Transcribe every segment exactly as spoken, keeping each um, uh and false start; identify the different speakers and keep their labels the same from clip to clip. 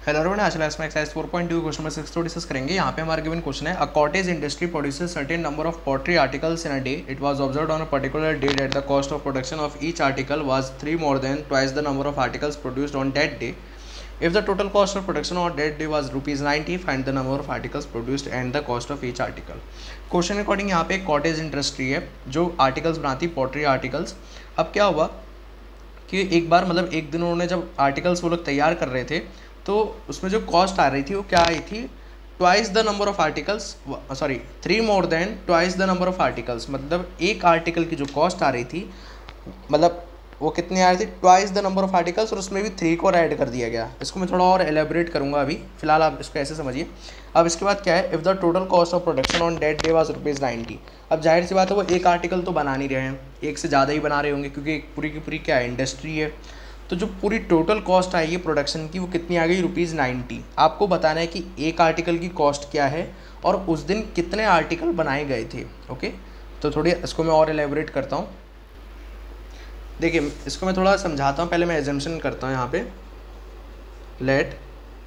Speaker 1: Hello everyone, आज class में exercise four point two question number six को discuss करेंगे। यहाँ पे हमारा गिवन क्वेश्चन है, a cottage industry produces certain number of pottery articles in a day. It was observed on a particular day that the cost of production of each article was three more than twice the number of articles produced on that day. If the total cost of production on that day was rupees ninety, find the number of articles produced and the cost of each article. Question according यहाँ पे एक cottage industry है जो articles बनाती, pottery articles. अब क्या हुआ कि एक बार मतलब एक दिन उन्होंने जब आर्टिकल्स वो लोग तैयार कर रहे थे तो उसमें जो कॉस्ट आ रही थी वो क्या आई थी, twice the number of articles, sorry three more than twice the number of articles. मतलब एक आर्टिकल की जो कॉस्ट आ रही थी, मतलब वो कितनी आ रही थी, twice the number of articles, और उसमें भी थ्री को ऐड कर दिया गया। इसको मैं थोड़ा और एलेबरेट करूंगा अभी, फिलहाल आप इसको ऐसे समझिए। अब इसके बाद क्या है, if the total cost of production on that day was rupees ninety. अब जाहिर सी बात है वो एक आर्टिकल तो बना नहीं रहे हैं, एक से ज़्यादा ही बना रहे होंगे क्योंकि एक पूरी की पूरी क्या है, इंडस्ट्री है। तो जो पूरी टोटल कॉस्ट आएगी प्रोडक्शन की वो कितनी आ गई, रुपीज़ नाइन्टी। आपको बताना है कि एक आर्टिकल की कॉस्ट क्या है और उस दिन कितने आर्टिकल बनाए गए थे। ओके, तो थोड़ी इसको मैं और एलेबरेट करता हूँ। देखिए इसको मैं थोड़ा समझाता हूँ, पहले मैं एजम्पशन करता हूँ यहाँ पे। Let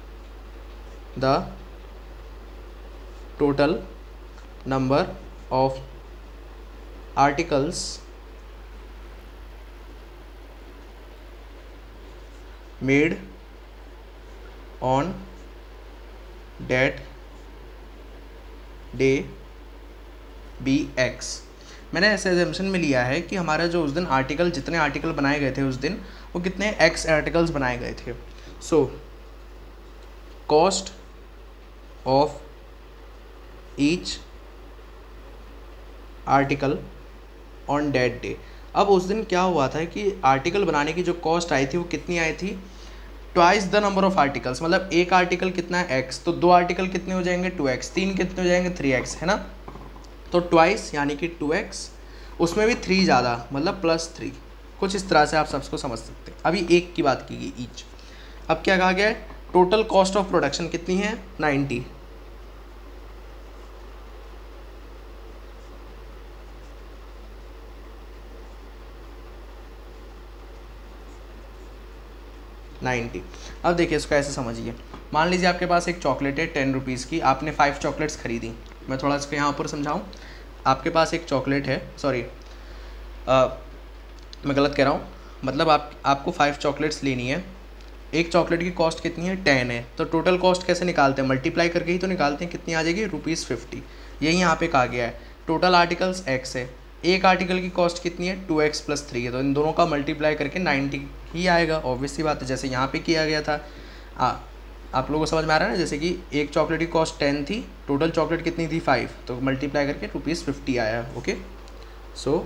Speaker 1: the total number of articles made on that day be x। मैंने ऐसे एजम्पशन में लिया है कि हमारा जो उस दिन आर्टिकल, जितने आर्टिकल बनाए गए थे उस दिन, वो कितने x आर्टिकल्स बनाए गए थे। So cost of each article on that day. अब उस दिन क्या हुआ था कि आर्टिकल बनाने की जो कॉस्ट आई थी वो कितनी आई थी, twice the number of articles. मतलब एक आर्टिकल कितना है, एक्स, तो दो आर्टिकल कितने हो जाएंगे, टू एक्स, तीन कितने हो जाएंगे, थ्री एक्स, है ना। तो ट्वाइस यानी कि टू एक्स, उसमें भी थ्री ज़्यादा मतलब प्लस थ्री। कुछ इस तरह से आप सबको समझ सकते हैं। अभी एक की बात की गई ईच। अब क्या कहा गया है, टोटल कॉस्ट ऑफ प्रोडक्शन कितनी है, नाइन्टी। नाइन्टी। अब देखिए इसको ऐसे समझिए, मान लीजिए आपके पास एक चॉकलेट है टेन रुपीज़ की, आपने फाइव चॉकलेट्स खरीदी। मैं थोड़ा इसको यहाँ ऊपर समझाऊँ। आपके पास एक चॉकलेट है, सॉरी मैं गलत कह रहा हूँ, मतलब आप आपको फाइव चॉकलेट्स लेनी है। एक चॉकलेट की कॉस्ट कितनी है, टेन है। तो टोटल कॉस्ट कैसे निकालते हैं, मल्टीप्लाई करके ही तो निकालते हैं। कितनी आ जाएगी, रुपीज़ फिफ्टी। यही यहाँ पे कहा गया है। टोटल आर्टिकल्स एक्स है, एक आर्टिकल की कॉस्ट कितनी है, टू एक्स प्लस थ्री है, तो इन दोनों का मल्टीप्लाई करके नाइन्टी ही आएगा। ऑब्वियस सी बात है, जैसे यहाँ पे किया गया था। आ, आप लोगों को समझ में आ रहा है ना, जैसे कि एक चॉकलेट की कॉस्ट टेन थी, टोटल चॉकलेट कितनी थी, फाइव, तो मल्टीप्लाई करके रुपीज़ फिफ्टी आया। ओके, सो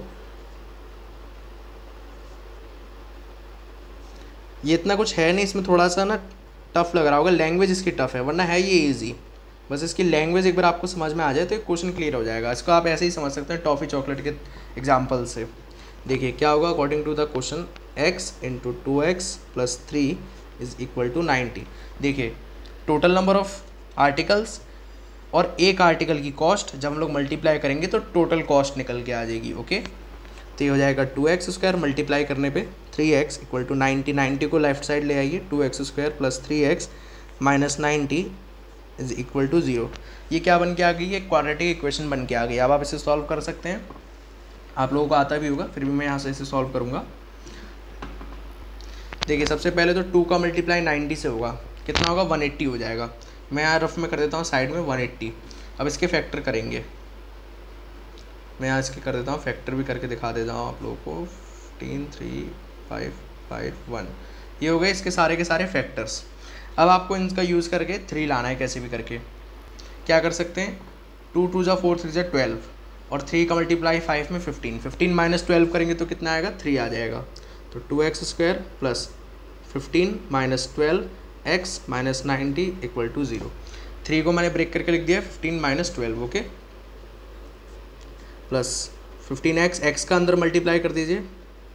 Speaker 1: ये इतना कुछ है नहीं, इसमें थोड़ा सा ना टफ लग रहा होगा, लैंग्वेज इसकी टफ है, वरना है ये ईजी। बस इसकी लैंग्वेज एक बार आपको समझ में आ जाए तो क्वेश्चन क्लियर हो जाएगा। इसको आप ऐसे ही समझ सकते हैं टॉफ़ी चॉकलेट के एग्जाम्पल से। देखिए क्या होगा, according to the question x into two x plus three is equal to ninety. देखिए टोटल नंबर ऑफ आर्टिकल्स और एक आर्टिकल की कॉस्ट जब हम लोग मल्टीप्लाई करेंगे तो टोटल कॉस्ट निकल के आ जाएगी। ओके, तो ये हो जाएगा टू एक्स स्क्वायर, मल्टीप्लाई करने पे three x equal to ninety. Ninety को लेफ्ट साइड ले आइए, two x square plus three x minus ninety is equal to zero. ये क्या बन के आ गई, एक क्वाड्रेटिक इक्वेशन बन के आ गई। अब आप इसे सॉल्व कर सकते हैं, आप लोगों को आता भी होगा, फिर भी मैं यहाँ से इसे सॉल्व करूँगा। देखिए सबसे पहले तो टू का मल्टीप्लाई नाइन्टी से होगा, कितना होगा, वन एट्टी हो जाएगा। मैं यहाँ रफ में कर देता हूँ साइड में वन एट्टी। अब इसके फैक्टर करेंगे, मैं यहाँ इसके कर देता हूँ फैक्टर भी करके दिखा देता हूँ आप लोगों को। Fifteen, three, five, five, one, ये हो गए इसके सारे के सारे फैक्टर्स। अब आपको इनका यूज़ करके थ्री लाना है, कैसे भी करके। क्या कर सकते हैं, टू टू जा फोर, थ्री जा ट्वेल्व, और थ्री का मल्टीप्लाई फाइव में फिफ्टीन। फिफ्टीन माइनस ट्वेल्व करेंगे तो कितना आएगा, थ्री आ जाएगा। तो two x square plus fifteen minus twelve x minus ninety equal to zero. Three को मैंने ब्रेक करके लिख दिया, fifteen minus twelve. Okay, plus fifteen x, x का अंदर मल्टीप्लाई कर दीजिए।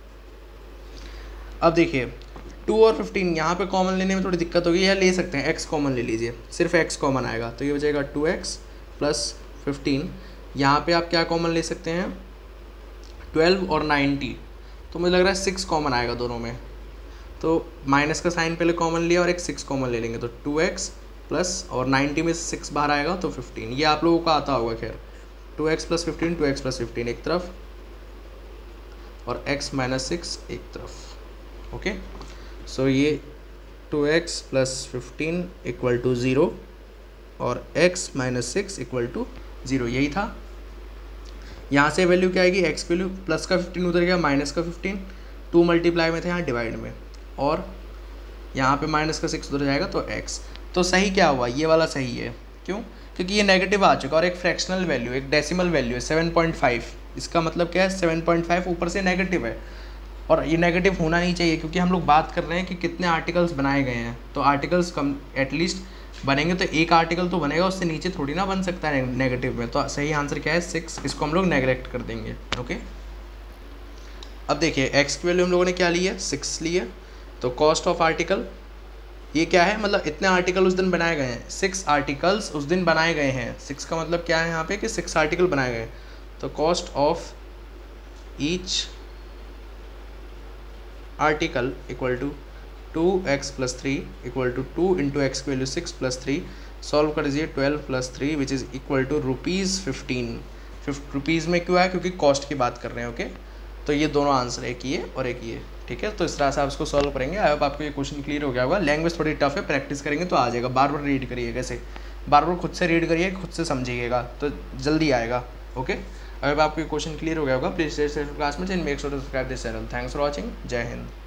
Speaker 1: अब देखिए टू और फिफ्टीन यहाँ पे कॉमन लेने में थोड़ी दिक्कत होगी, या ले सकते हैं, x कॉमन ले लीजिए, सिर्फ x कॉमन आएगा तो ये हो जाएगा टू एक्स प्लस फिफ्टीन। यहाँ पे आप क्या कॉमन ले सकते हैं, ट्वेल्व और नाइन्टी, तो मुझे लग रहा है सिक्स कॉमन आएगा दोनों में। तो माइनस का साइन पहले कॉमन लिया और एक सिक्स कॉमन ले लेंगे, तो टू एक्स प्लस और नाइन्टी में सिक्स बाहर आएगा तो फिफ्टीन। ये आप लोगों को आता होगा खैर। Two x plus fifteen, two x plus fifteen एक तरफ और x माइनस सिक्स एक तरफ। ओके, सो ये two x plus fifteen equal to zero और x minus six equal to zero, यही था। यहाँ से वैल्यू क्या आएगी, x वैल्यू प्लस का फिफ्टीन उधर गया, माइनस का फिफ्टीन, टू मल्टीप्लाई में थे यहाँ डिवाइड में, और यहाँ पे माइनस का सिक्स उधर जाएगा तो x। तो सही क्या हुआ, ये वाला सही है। क्यों? क्योंकि ये नेगेटिव आ चुका और एक फ्रैक्शनल वैल्यू, एक डेसिमल वैल्यू है सेवन पॉइंट फाइव। इसका मतलब क्या है, सेवन पॉइंट फाइव ऊपर से नेगेटिव है, और ये नेगेटिव होना नहीं चाहिए क्योंकि हम लोग बात कर रहे हैं कि कितने आर्टिकल्स बनाए गए हैं। तो आर्टिकल्स कम एटलीस्ट बनेंगे तो एक आर्टिकल तो बनेगा, उससे नीचे थोड़ी ना बन सकता है नेगेटिव में। तो सही आंसर क्या है, सिक्स। इसको हम लोग नेगलेक्ट कर देंगे। ओके, अब देखिए एक्स की वैल्यू हम लोगों ने क्या ली है, सिक्स ली है। तो कॉस्ट ऑफ आर्टिकल ये क्या है, मतलब इतने आर्टिकल उस दिन बनाए गए हैं, सिक्स आर्टिकल्स उस दिन बनाए गए हैं। सिक्स का मतलब क्या है यहाँ पे कि सिक्स आर्टिकल बनाए गए हैं। तो cost of each article equal to two x plus three equal to two into x की value six plus three, solve कर दीजिए, twelve plus three which is equal to rupees fifteen. Fifteen rupees में क्यों आया, क्योंकि cost की बात कर रहे हैं। ओके, तो ये दोनों आंसर, एक ये और एक ये। ठीक है, तो इस तरह से आप इसको सॉल्व करेंगे। आई होप आपको ये क्वेश्चन क्लियर हो गया होगा। लैंग्वेज थोड़ी टफ है, प्रैक्टिस करेंगे तो आ जाएगा। बार बार रीड करिए, कैसे बार बार खुद से रीड करिए, खुद से समझिएगा तो जल्दी आएगा। ओके, आई होप आपको ये क्वेश्चन क्लियर हो गया होगा। प्लीज क्लास में make sure to subscribe this channel. Thanks for watching. जय हिंद।